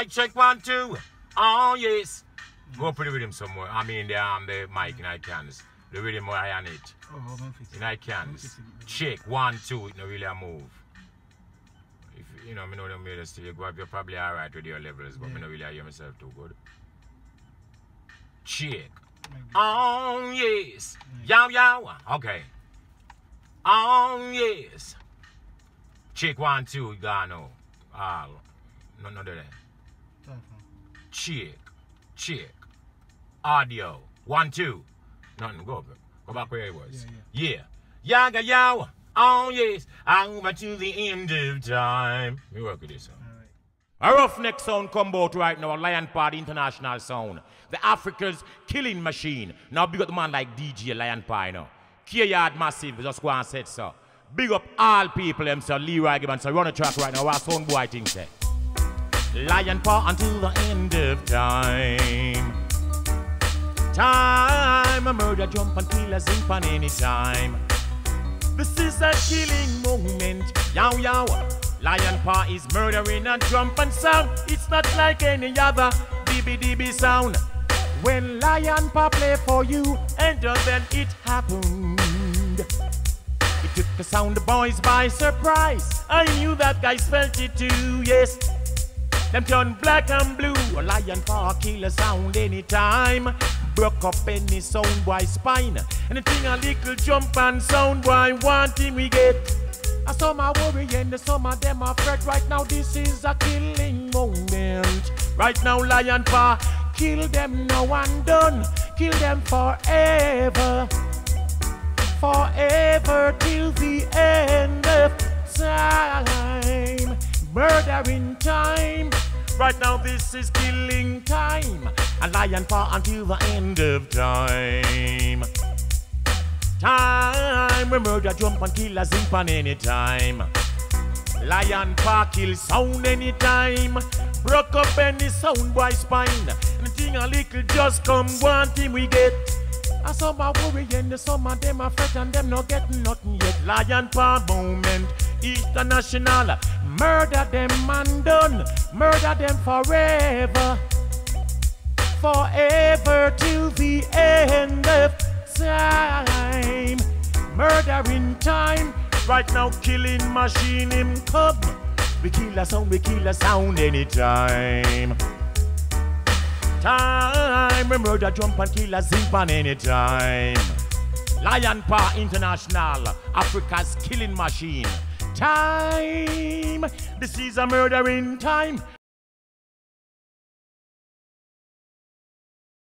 mic check 1, 2. Oh yes. Go up with the rhythm somewhere. I mean the mic in I cans. The rhythm where I on it. Oh, I'm fixing. In I cans. Check 1, 2. It no really a move. If you know, me know them made still. You go up, you're probably alright with your levels, but me no really hear myself too good. Check. Oh yes. Yow yow. Okay. Oh yes. Check 1, 2. You got no. No do that. Check. Check. Audio. 1, 2. Nothing. Go back where it was. Yeah. Yaga yow. Oh yes. I'm to the end of time. We work with this. A roughneck sound come out right now, Lion Paw International sound. The Africa's killing machine. Now big up the man like DJ Lion Paw, you know. K-Yard Massive, just go and say so. Big up all people, them so Leroy Gibbons, so run a track right now, what sound boy thing say. Lion Paw until the end of time. Time, a murder, jump and kill a zimp on any time. This is a killing moment, yow yow. Lion Paw is murdering and jump and sound. It's not like any other DB sound. When Lion Paw play for you, and then it happened. It took the sound boys by surprise. I knew that guys felt it too, yes. Them turn black and blue. A Lion Paw kill a sound anytime. Broke up any sound boy spine. Anything a little jump and sound boy, one thing we get. Some are worrying, some of them are afraid. Right now this is a killing moment. Right now Lion Paw, kill them now and done. Kill them forever. Forever till the end of time. Murdering time. Right now this is killing time. A Lion Paw until the end of time. Time we murder, jump and kill a zimp on any time. Lion Paw kill sound anytime. Broke up any sound boy spine. Anything a little just come, one thing we get. Some are worrying, some of them are fret and them not getting nothing yet. Lion Paw moment, international. Murder them and done. Murder them forever. Forever till the end of time. Murdering time. Right now killing machine him come. We kill a sound anytime. Time we murder jump and kill a zimp on anytime. Lion Paw International, Africa's killing machine. Time, this is a murdering time.